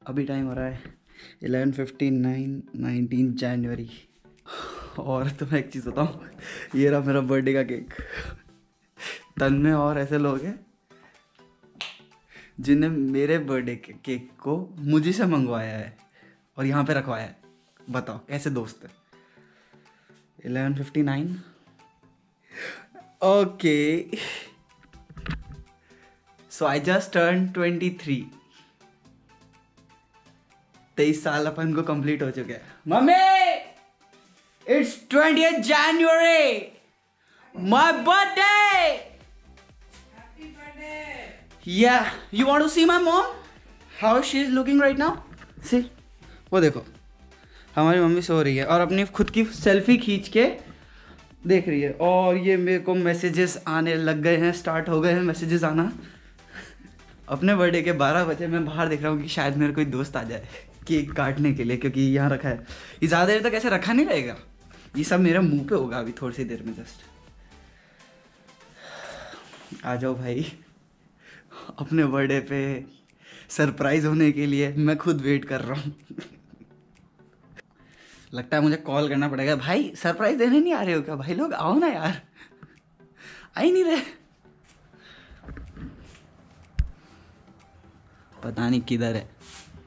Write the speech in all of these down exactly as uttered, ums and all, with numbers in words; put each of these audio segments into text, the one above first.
अभी टाइम हो रहा है इलेवन फिफ्टी नाइन, नाइनटीन जनवरी। और तुम्हें एक चीज़ बताऊँ, ये रहा मेरा बर्थडे का केक। तन में और ऐसे लोग हैं जिन्हें मेरे बर्थडे के केक को मुझे से मंगवाया है और यहाँ पे रखवाया है। बताओ कैसे दोस्त है। Eleven fifty nine, okay. So I just turn twenty three. तेईस साल अपन को कंप्लीट हो चुके हैं। मम्मी, it's twentieth January, my birthday. Yeah, you want to see my mom? How she is looking right now? See, वो देखो हमारी मम्मी सो रही है और अपनी खुद की सेल्फी खींच के देख रही है। और ये मेरे को मैसेजेस आने लग गए हैं, स्टार्ट हो गए हैं मैसेजेस आना। अपने बर्थडे के बारह बजे मैं बाहर देख रहा हूँ कि शायद मेरे कोई दोस्त आ जाए केक काटने के लिए, क्योंकि यहाँ रखा है। ये ज़्यादा देर तक ऐसे रखा नहीं रहेगा, ये सब मेरे मुंह पे होगा अभी थोड़ी सी देर में। जस्ट आ जाओ भाई, अपने बर्थडे पे सरप्राइज होने के लिए मैं खुद वेट कर रहा हूँ। लगता है मुझे कॉल करना पड़ेगा। भाई सरप्राइज देने नहीं आ रहे हो क्या? भाई लोग आओ ना यार, आ ही नहीं रहे। पता नहीं किधर है।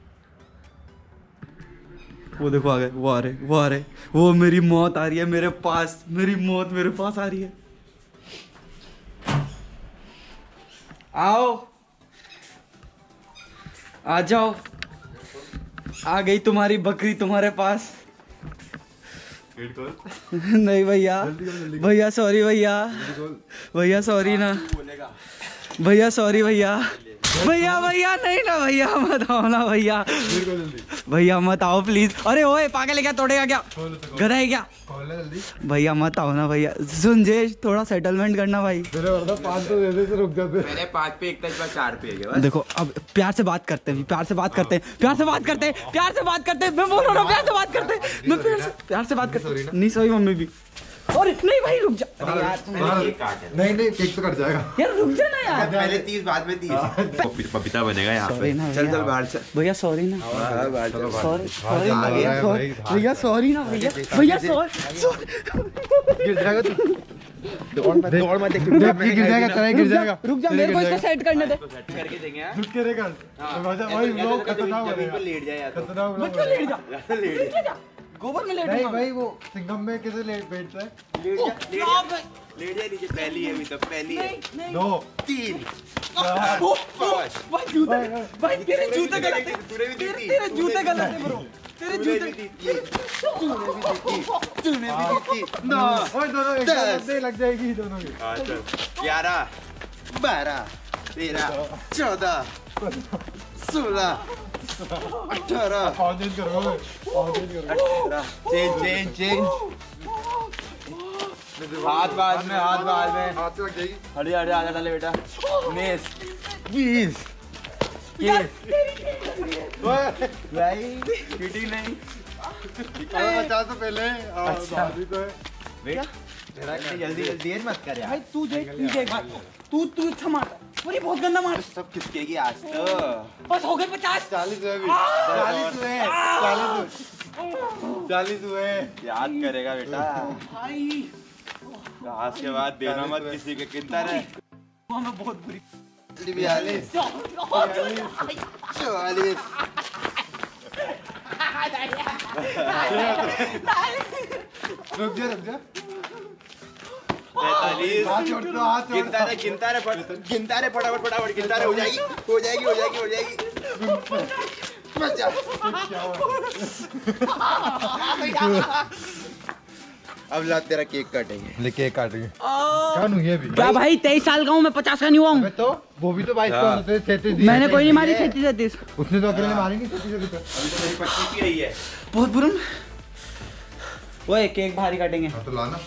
वो देखो आ गए, वो आ रहे वो आ रहे वो मेरी मौत आ रही है मेरे पास, मेरी मौत मेरे पास आ रही है। आओ, आ जाओ, आ गई तुम्हारी बकरी तुम्हारे पास। नहीं भैया, भैया सॉरी भैया, भैया सॉरी ना भैया, सॉरी भैया, भैया भैया नहीं ना भैया, मत आओ ना भैया, भैया मत आओ प्लीज। अरे ओए पागल है क्या, तोड़ेगा क्या, गधा है क्या? भैया मत आओ ना भैया। सुन जे, थोड़ा सेटलमेंट करना भाई। पाँच तो दे दे तो रुक जाते। मैंने पाँच पे एक तक चार पे है। देखो अब प्यार से बात करते हैं, प्यार से बात करते हैं, प्यार से बात करते हैं, प्यार से बात करते हैं। मैं बोल रहा हूँ प्यार से बात करते हैं, मैं प्यार से प्यार से बात करते हैं। नहीं सॉरी मम्मी भी। और नहीं भाई रुक जा। अरे यार नहीं नहीं केक तो कट जाएगा यार, रुक जा ना यार। पहले तीस बाद में तीस पपीता बनेगा यहाँ पे। चल चल बाहर चल भैया, सॉरी ना, सॉरी सॉरी भैया, सॉरी ना भैया, भैया सॉरी। गिर जाएगा तू, दौड़ मत दौड़ मत, गिर जाएगा तेरा, गिर जाएगा। रुक जा, मेरे को इसको सेट करने दे। सेट करके देंगे। रुक के रहेगा भाई, व्लॉग खतरनाक हो रहा है। लेट जाए या तो खतरनाक मत क्यों लेट जा, लेट जा, गोबर में लेट नहीं जा भाई। वो सिंघम में कैसे लेट बैठता है? लेट जा, लेट जा, लेट जा नीचे। पहली है अभी तक, पहली है। दो तीन पाँच। भाई जूते, भाई तेरे जूते गलत है, तूने भी दी थी, तेरे जूते गलत है ब्रो, तेरे तूने जूते भी दी थी, तूने भी दी थी। नौ, ओए दोनों एक साथ लग जाएगी दोनों की। हाँ चल, ग्यारह, बारह, तेरह, चौदह, सोलह, अठारह, पाँच दिन करोगे, पाँच दिन करोगे। Change change change. हाथ बाद में, हाथ बाद में, हाथ से लग जाएगी। हटे हटे, आधा डाले बेटा। उन्नीस, बीस, भाई चीटिंग नहीं। पचास से पहले अच्छा। तो है। बेटा जल्दी जल्दी देर मत कर यार। भाई तू देख, तू देख, तू तू अच्छा मार, पूरी बहुत गंदा मार। सब खिसकेगी आज तो। बस हो गए पचास। चालीस हुए अभी, चालीस हुए, चालीस चालीस हुए। याद करेगा बेटा। भाई आज के बाद देना मत किसी के। कितना रहे? मैं बहुत बुरी। बयालीस, चौवालीस, रुक जा रुक जा। पैंतालीस। हाथ छोड़ दो, हाथ छोड़ गिनता रहे, गिनता रहे, फट- गिनता रहे, फटाफट फटाफट गिनता रहे। हो जाएगी हो जाएगी हो जाएगी हो जाएगी। पचास। अब ला तेरा केक काटेंगे। ले केक काटेंगे। क्या नू ये भी? क्या भाई, तेईस साल का हूँ मैं, पचास का नहीं हुआ हूँ। तो वो भी तो बाईस का होते थे, तैंतीस। मैंने कोई नहीं मारी छत्तीस छत्तीस। उसने तो अकेले मारी नहीं छत्तीस अभी तो मेरी पच्चीस की आई है। बहुत बुरा। वो केक बाहर ही काटेंगे। हाँ तो लाना।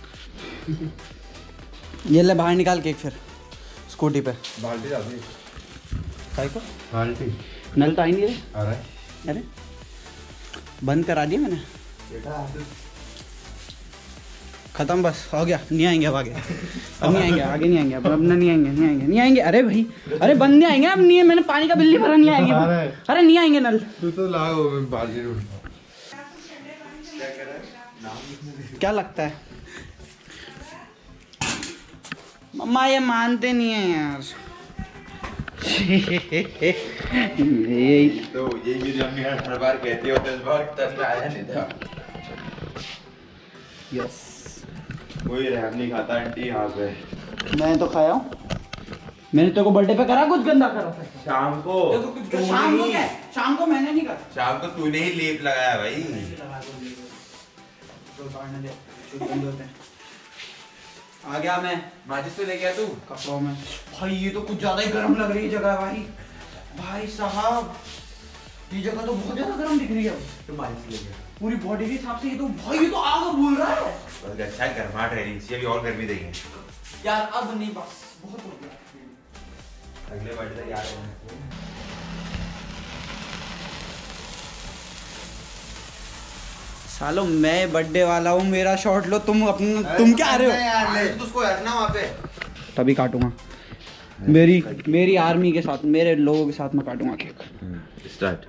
ये ले बाहर निकाल केक फिर स्कूटी पे। बाल्टी जाती भाई को बाल्टी नल तो आई नहीं रहे। आ रहा है। अरे बंद करा दिया मैंने। बेटा खत्म, बस हो गया, नहीं आएंगे अब आगे, अब नहीं आएंगे, आगे नहीं आएंगे, अब अब नहीं आएंगे, नहीं आएंगे, नहीं आएंगे। अरे भाई, अरे बंद नहीं आएंगे अब, नहीं है, मैंने पानी का बिल्ली भरा, नहीं आएंगे, अरे नहीं आएंगे नल। तू तो लाओ बाल्टी में। क्या लगता है मम्मा, ये मानते नहीं है यार। यही तो यही जो हम हर बार कहते होते हैं, इस बार तब आया नहीं था। यस, कोई रहम नहीं खाता आंटी यहाँ पे। मैंने तो खाया हूँ, मैंने तेरे को बर्थडे पे करा कुछ गंदा करा था शाम को, तो कुछ शाम को क्या, शाम को मैंने नहीं करा, शाम को तूने ही लेप लगाया भाई। आ गया मैं, माचिस तो ले गया तू कपड़ों में। भाई ये तो कुछ ज्यादा ही गर्म लग रही है जगह भाई, भाई साहब ये जगह तो बहुत ज्यादा गर्म दिख रही है। तू माचिस ले गया पूरी बॉडी के हिसाब से, ये तो भाई ये तो आग भूल रहा है। बस अच्छा गर्माहट रह रही है, अभी और गर्मी देंगे यार, अब नहीं, बस बहुत हो गया। अगले बर्थडे तक याद है। सालो मैं बर्थडे वाला हूँ, मेरा शॉट लो, तुम अपना, तुम क्या आ रहे हो यार, ले तो उसको रखना वहाँ पे, तभी काटूंगा। मेरी मेरी आर्मी के साथ, मेरे लोगों के साथ मैं काटूंगा केक। स्टार्ट।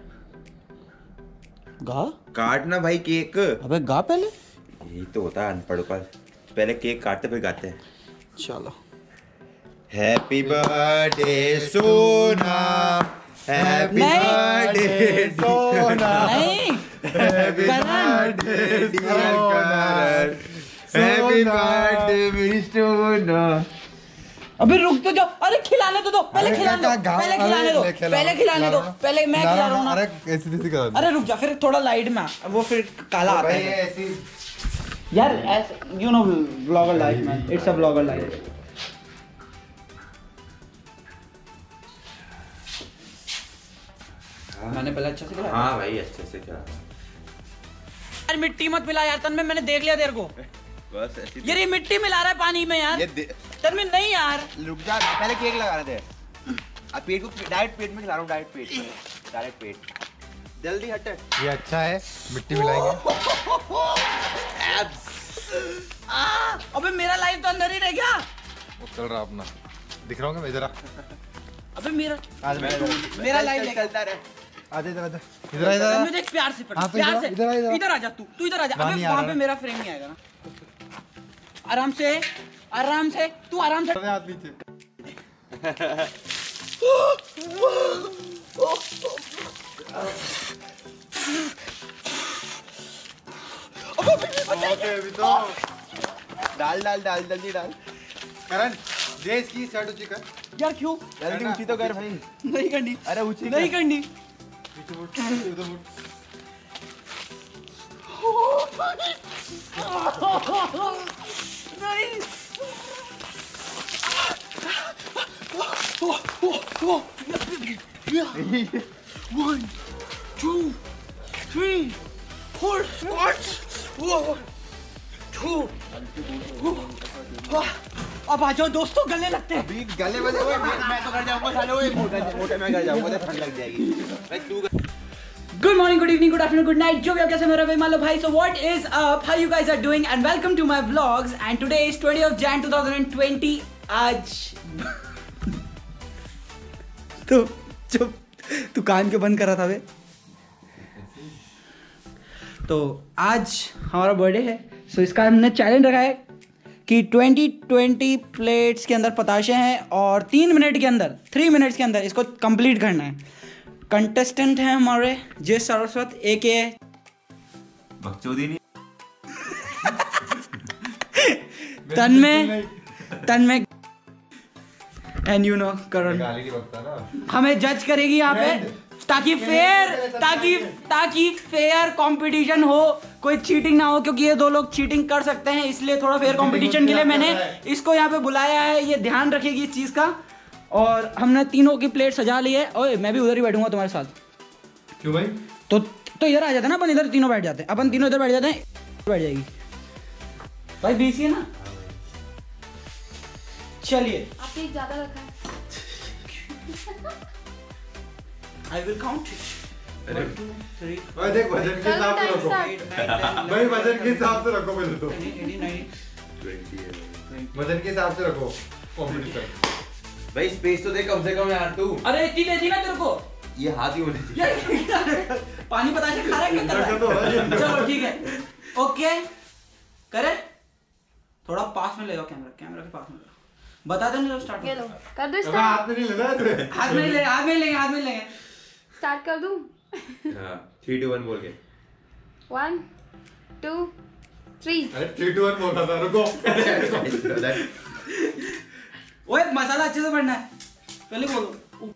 गा काटना भाई केक। अबे गा पहले, यही तो होता है अनपढ़ का, पहले केक काटते फिर गाते हैं। चलो। हैप्पी बर्थडे सोना, हैप्पी बर्थडे सोना, नहीं happy birthday dear Karan, happy birthday मेरी सोना। अबे रुक तो जाओ, अरे खिलाने तो दो, पहले खिलाने दो, पहले खिलाने दो, पहले खिलाने दो, पहले मैं खिला रहा हूँ ना। अरे ऐसी तैसी करा दे। अरे रुक जा, फिर थोड़ा लाइट में आ, वो फिर काला आता भाई है ऐसी यार, you know blogger life man, it's a blogger life. मैंने पहले अच्छा से खिलाया। हाँ भाई अच्छे से क्या, यार मिट्टी मत मिला यार, तन में मैंने देख लिया तेरे को, बस ऐसी यार ये मिट्टी मिला रहा है पानी में यार, ये तन में नहीं यार। रुक जा, पहले केक लगा रहे थे, अब पेट को डायरेक्ट पेट में खिला रहा हूँ, डायरेक्ट पेट में, डायरेक्ट पेट, जल्दी हट। ये अच्छा है, मिट्टी मिलाएंगे। अबे मेरा लाइफ तो अंदर ही रह गया। वो चल रहा अपना, दिख रहा हूँ मैं जरा। अबे मेरा आज मैं मेरा लाइफ चलता रहे। आजा इधर आजा, इधर इधर मुझे एक प्यार से पकड़, हाँ, तो प्यार इधर से, इधर आ, इधर आ। इधर आ जा, तू तू इधर आ जा। वहाँ अबे नहीं आ वहाँ रहा पे है। मेरा फ्रेम नहीं आएगा ना, आराम से, आराम से, तू आराम से। हाथ नीचे। अभी तो डाल डाल डाल जल्दी डाल। करण दे इसकी शर्ट ऊंची कर। यार क्यों जल्दी ऊंची तो कर भाई। नहीं करनी, अरे ऊंची नहीं करनी। पीछे मुड़, उधर मुड़। नहीं। One, two, three, four squats. Two. अब आ जाओ दोस्तों, गले लगते हैं। अभी गले बजे हुए मैं मैं तो कर जाऊंगा साले, वो मोटे मोटे में कर जाऊंगा तो ठंड लग जाएगी भाई। तू Good morning, good evening, good afternoon, good night. जो भी आप कैसे मेरा भाई मान लो भाई. So what is up? How you guys are doing? And welcome to my vlogs. And today is twentieth of January twenty twenty. आज तो चुप, तू कान क्यों बंद कर रहा था बे? तो आज हमारा बर्थडे है, सो इसका हमने चैलेंज रखा है कि ट्वेंटी ट्वेंटी प्लेट्स के अंदर पताशे हैं और तीन मिनट के अंदर थ्री मिनट्स के अंदर इसको कंप्लीट करना है. कंटेस्टेंट हैं हमारे जय सरस्वत ए के बकचोदी नहीं Tanmay Tanmay and you know Karan. गाली नहीं बकता ना. हमें जज करेगी यहाँ पे ताकि फेयर ताकि ताकि फेयर कंपटीशन हो, कोई चीटिंग ना हो, क्योंकि ये दो लोग चीटिंग कर सकते हैं. इसलिए थोड़ा फेयर कंपटीशन के लिए मैंने इसको यहाँ पे बुलाया है. ये ध्यान रखेगी इस चीज़ का. और हमने तीनों की प्लेट सजा ली है. ओए मैं भी उधर ही बैठूंगा तुम्हारे साथ. क्यों भाई? तो तो इधर आ जाते हैं ना, अपन इधर तीनों बैठ जाते हैं. अपन तीनों इधर बैठ जाते हैं, बैठ जाएगी भाई. बीसी है ना. चलिए आपने एक ज्यादा रखा है. I will count. अरे भाई देख वजन के हिसाब से रखो भाई, वजन के हिसाब से रखो पहले तो. ट्वेंटी है वजन के हिसाब से रखो कंपटीशन। भाई स्पेस तो दे कम से कम यार तू। अरे इतनी दे दी ना तेरे को। ये हाथ ही होने चाहिए। पानी पता है खा रहा है क्या कर रहा है? चलो ठीक है ओके करे थोड़ा पास में ले जाओ कैमरा कैमरा के पास में ले जाओ। बता दो ना स्टार्ट ये लो कर दो अबे स्टार्ट। हाथ में नहीं लेना है तुझे। हाथ में ले हाथ में लेंगे हाथ में लेंगे स्टार्ट कर दूं? हां थ्री टू वन बोल के। One two three. अरे थ्री टू वन बोल रहा था रुको। ओए मसाला अच्छे से भरना है पहले बोलो।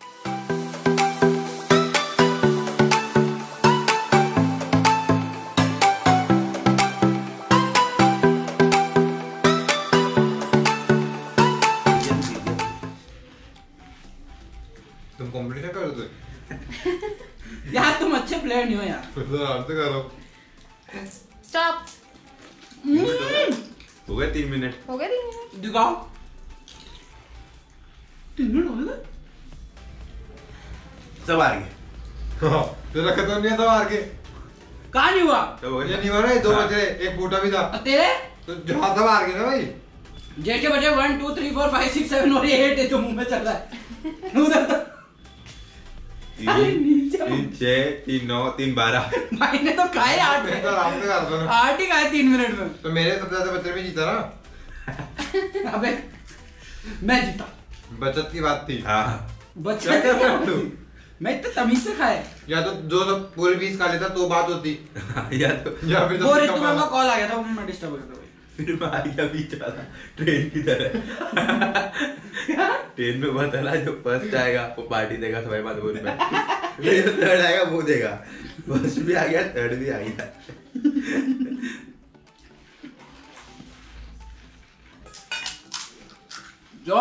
तुम कंपटीशन कर रहे थे? यार तुम अच्छे प्लेयर नहीं हो यार। तो आराम से करो। स्टॉप। हो गए तीन मिनट। हो गए तीन मिनट। दिखाओ तीन मिनट हो गए सब आ गए। हाँ, तेरा खत्म नहीं है तो हार के। कहाँ नहीं हुआ सब हो ये गए। नहीं हुआ ना, ये दो हाँ। बचे, एक फूटा भी था। और तेरे तो जहाँ सब हार गए ना भाई। जेट के बचे one two three four five six seven और एट है जो मुंह में चल रहा है उधर तो अरे नीचे तीन छह तीन नौ तीन बारह। भाई ने तो खाए आठ मैं तो आराम से कर दो ना। आठ ही खाए तीन मिनट में। तो मेरे सबसे ज्यादा बच्चे में जीता ना। अबे मैं जीता बचत की बात थी। हाँ बच्चा क्या कर रहा है तू? मैं इतना तमीज से खाए या तो जो सब पूरे बीस खा लेता तो बात होती, या तो या फिर वो सबसे ऋतु कम मैम का वाला। कॉल आ गया था वो मैं डिस्टर्ब हो गया था भाई। फिर मैं आ गया बीच वाला ट्रेन की तरह। ट्रेन में पता चला जो फर्स्ट आएगा वो पार्टी देगा सवाई माधोपुर में। जो थर्ड आएगा वो देगा। फर्स्ट भी आ गया थर्ड भी आ गया। जो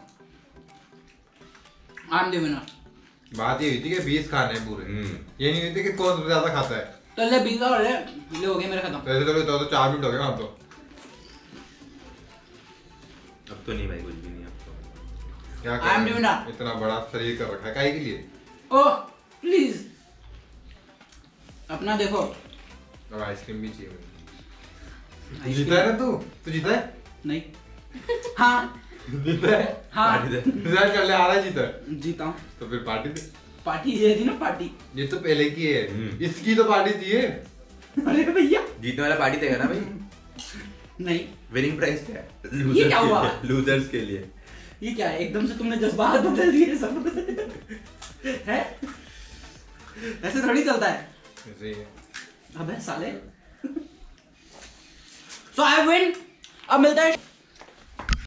आई एम द विनर। बात ये हुई थी कि बीस खाने हैं पूरे, हम्म। ये नहीं हुई थी कि कौन सबसे ज्यादा खाता है। तो ले बीस और ले ले हो गए मेरे खत्म। वैसे तो, तो, तो चार मिनट हो गए हम तो। अब तो नहीं भाई कुछ भी नहीं अब तो। क्या I am करें? doing that. इतना बड़ा शरीर कर रखा है काहे के लिए? ओह प्लीज अपना देखो। अब आइसक्रीम भी चाहिए मुझे। तू आइसक्रीम- जीता है ना तू? तू जीता है? नहीं हाँ जीता है? हाँ पार्टी दे। रिजल्ट कर ले, हारा जीता है। जीता हूँ। तो फिर पार्टी दे। पार्टी ये थी ना पार्टी। ये तो पहले की है, हम्म। इसकी तो पार्टी चाहिए। अरे भैया जीतने वाला पार्टी देगा ना भाई। नहीं विनिंग प्राइस क्या है? ये क्या हुआ? लूजर्स के लिए। ये क्या है एकदम से तुमने जज्बात बदल दिए सब है ऐसे थोड़ी चलता है। ऐसे ही है। अबे साले सो आई विन। अब मिलता है